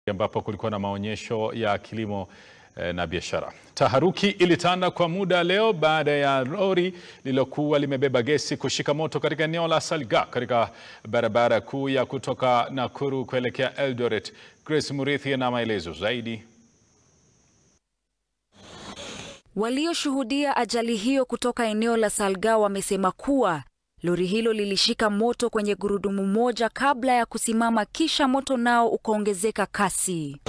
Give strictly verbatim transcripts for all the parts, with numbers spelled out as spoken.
ambapo kulikuwa na maonyesho ya kilimo eh, na biashara. Taharuki ilitanda kwa muda leo baada ya lori lilokuwa limebeba gesi kushika moto katika eneo la Salga katika barabara kuu ya kutoka Nakuru kuelekea Eldoret. Grace Murithi na maelezo zaidi. Walioshuhudia ajali hiyo kutoka eneo la Salga wamesema kuwa lori hilo lilishika moto kwenye gurudumu moja kabla ya kusimama, kisha moto nao ukaongezeka kasi.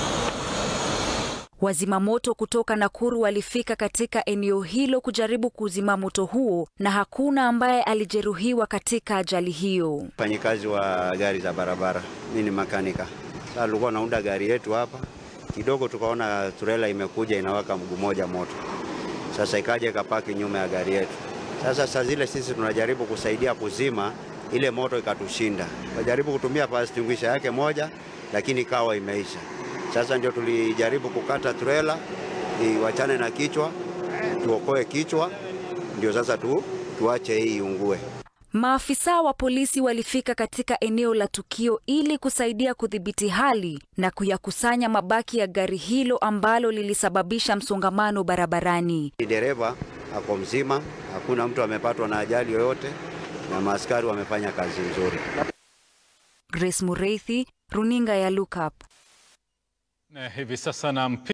Wazima moto kutoka Nakuru walifika katika eneo hilo kujaribu kuzima moto huo na hakuna ambaye alijeruhiwa katika ajali hiyo. Mfanyikazi wa gari za barabara, mimi ni makanika. Sasa tulikuwa naunda gari yetu hapa, kidogo tukaona trailer imekuja inawaka mguu moja moto. Sasa ikaja ikapaki nyuma ya gari yetu. Sasa saa zile sisi tunajaribu kusaidia kuzima ile moto, ikatushinda. Tunajaribu kutumia fire extinguisher yake moja, lakini kawa imeisha. Sasa ndio tulijaribu kukata trailer iwachane na kichwa, tuokoe kichwa, ndio sasa tu tuache hii iungue. Maafisa wa polisi walifika katika eneo la tukio ili kusaidia kudhibiti hali na kuyakusanya mabaki ya gari hilo ambalo lilisababisha msongamano barabarani. Dereva ako mzima, hakuna mtu amepatwa na ajali yoyote na maaskari wamefanya kazi nzuri. Grace Murithi, Runinga ya Look Up. Na hivi sasa na